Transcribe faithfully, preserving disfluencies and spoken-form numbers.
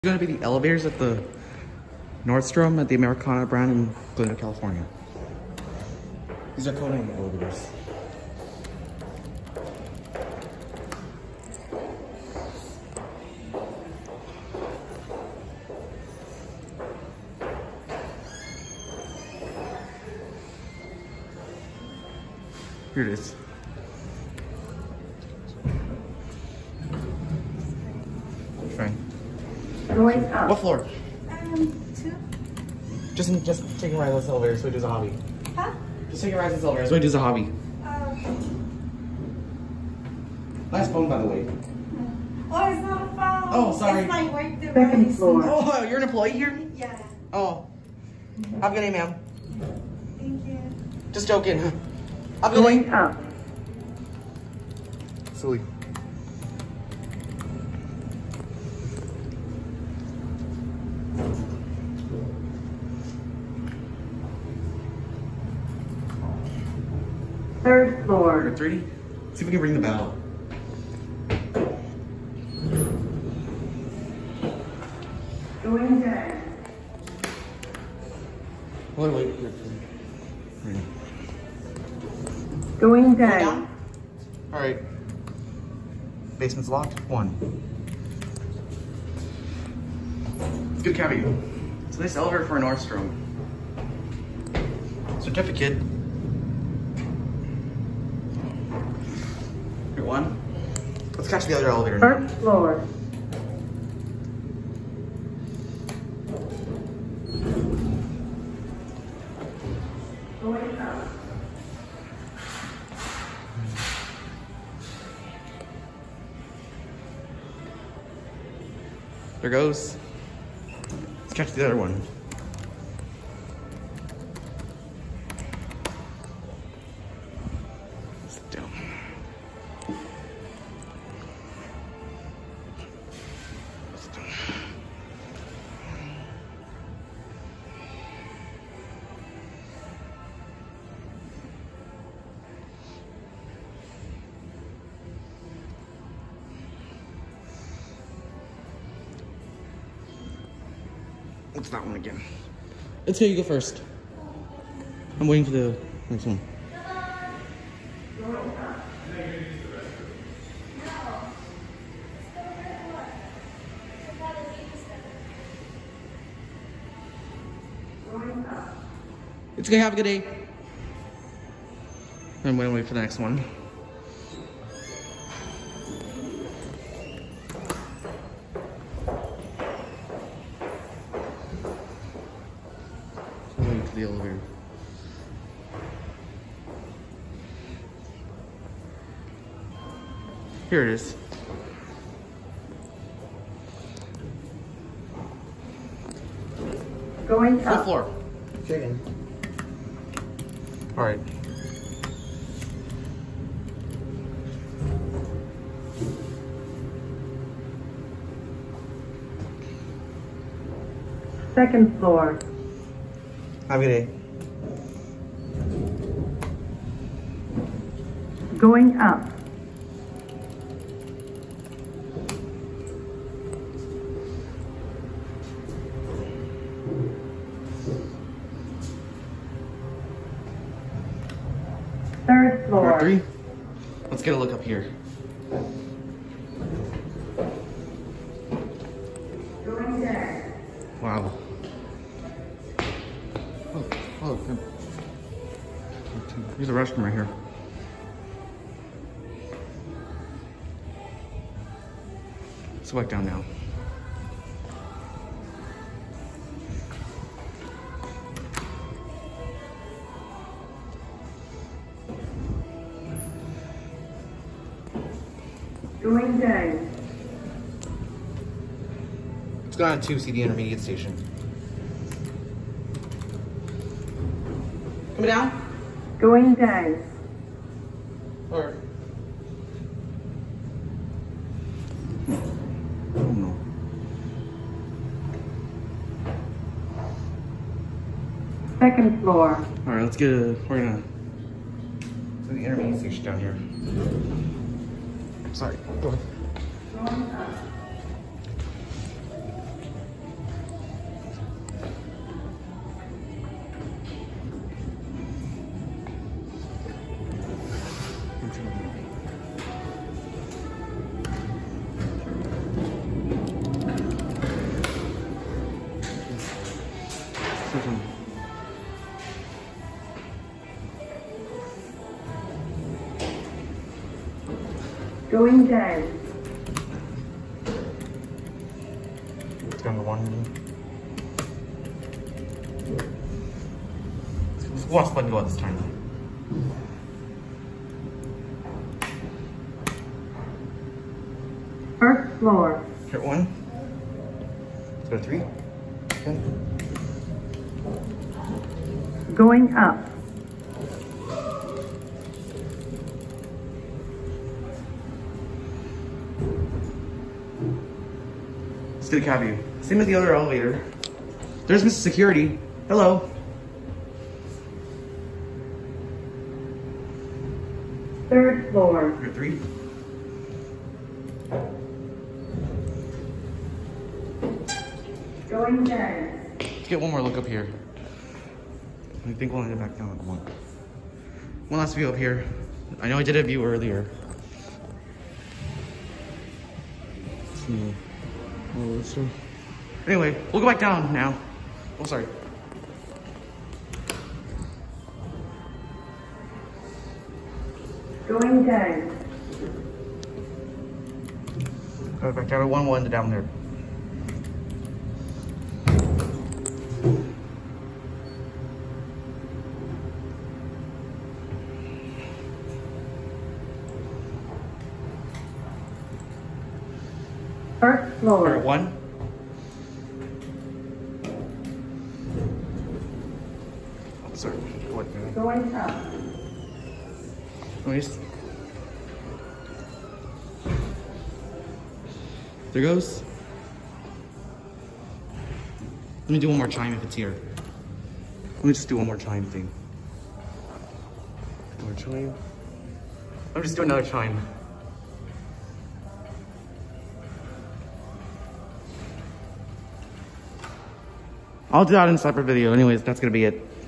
Going to be the elevators at the Nordstrom at the Americana brand in Glendale, California. These are Conan elevators. Here it is. Fine. Going up. What floor? Um, two. Just just taking a ride on this elevator so he does a hobby. Huh? Just taking a ride on this elevator so he does a hobby. Um. Nice phone, by the way. Oh, it's not a phone. Oh, sorry. It's like work device. Second floor. Oh, you're an employee here? Yeah. Oh. Have a good day, ma'am. Thank you. Just joking. Have a good Going day. up. Silly. Third floor. Number three. See if we can ring the bell. Going down. Wait, wait. wait. Going Down. down. All right. Basement's locked. One. Good cavity. It's a nice elevator for a Nordstrom. Certificate. Here, one. Let's catch the other elevator now. First floor. Going up. There goes. Let's catch the other one. Sit down. Sit down. It's that one again. Let's go, you go first. I'm waiting for the next one. It's okay, have a good day. I'm gonna wait for the next one. Waiting for the elevator. Here it is. Going What up. floor? Chicken. All right. Second floor. Have a good day. Going up. Third floor. Number three. Let's get a look up here. Going down. Wow. Oh, oh, good. Here's a restroom right here. Let's go back down now. Going down. Let's go on to see the intermediate station. Coming down? Going down. Or oh no. Second floor. All right, let's get a. We're gonna. So the intermediate station down here. Sorry. Go ahead. Switch one. Going down. It's going to one. Who wants to go out this time? First floor. Hit one. Let's go to three. Okay. Going up. Let's do the cab view. Same with the other elevator. There's Mister Security. Hello. Third floor. We're at three. Going down. Let's get one more look up here. I think we'll end it back down at one. One last view up here. I know I did a view earlier. Let's see. Oh, let's see. Anyway, we'll go back down now. Oh, sorry. Going down. Go back down to one one to down there. First floor. We're at one. Oh, sorry. What? Going up. Nice. There goes. Let me do one more chime if it's here. Let me just do one more chime thing. One more chime. Let me just do another chime. I'll do that in a separate video. Anyways, that's gonna be it.